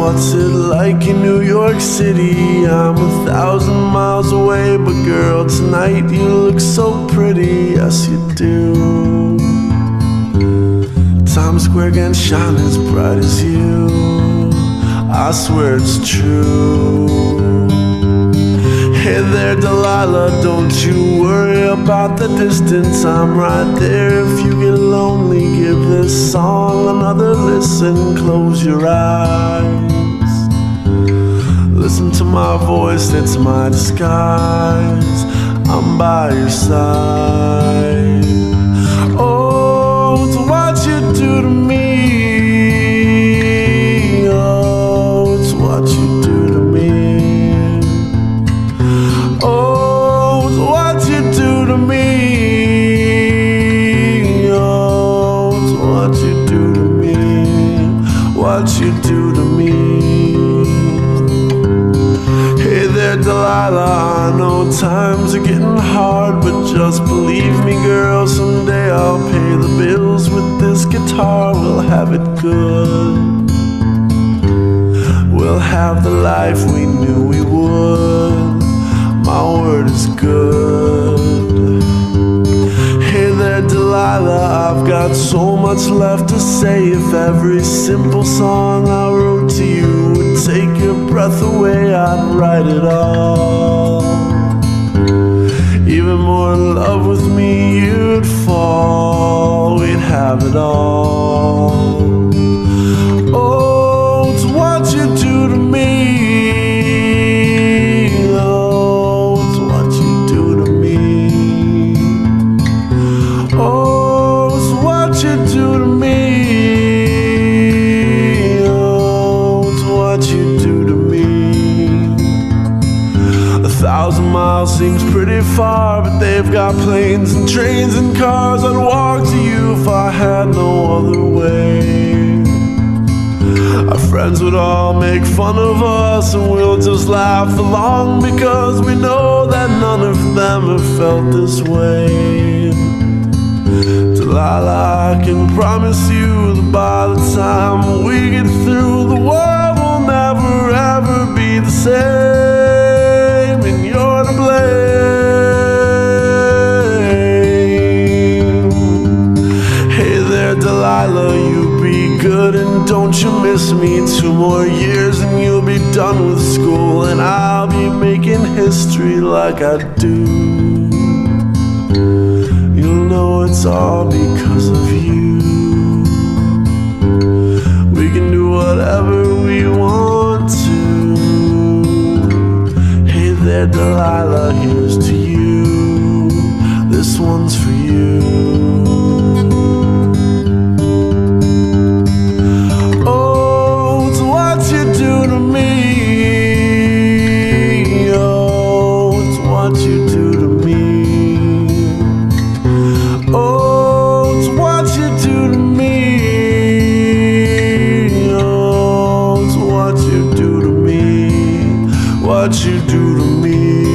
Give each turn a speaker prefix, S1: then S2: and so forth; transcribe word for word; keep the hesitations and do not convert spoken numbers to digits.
S1: what's it like in New York City? I'm a thousand miles away, but girl, tonight you look so pretty, yes you do. Times Square can shine as bright as you, I swear it's true. Hey there, Delilah, don't you worry about the distance, I'm right there. If you get lonely, give this song another listen. Close your eyes, listen to my voice, it's my disguise. I'm by your side. Oh, it's what you do to me. Oh, it's what you do to me. Oh, it's what you do to me. Oh, it's what you do to me. What you do to me. Hey there, Delilah, I know times are getting hard, but just believe me, girl, someday I'll pay the bills with this guitar. We'll have it good. We'll have the life we knew we would. My word is good. Hey there, Delilah, I've got so much left to say. If every simple song I wrote to you would take your breath away, I'd write it all. Even more in love with me you'd fall. We'd have it all. Oh, it's what you do to me. Miles seems pretty far, but they've got planes and trains and cars. I'd walk to you if I had no other way. Our friends would all make fun of us, and we'll just laugh along, because we know that none of them have felt this way. Delilah, I can promise you that by the time we get through, the world will never ever be the same, and you're to blame. Hey there, Delilah, you be good and don't you miss me. Two more years and you'll be done with school, and I'll be making history like I do. You'll know it's all because of you. We can do whatever we want to. Hey there, Delilah, here's to you. This one's for you. Oh, it's what you do to me. Oh, it's what you do to me. Oh, it's what you do to me. Oh, it's what you do to me. What you do to me.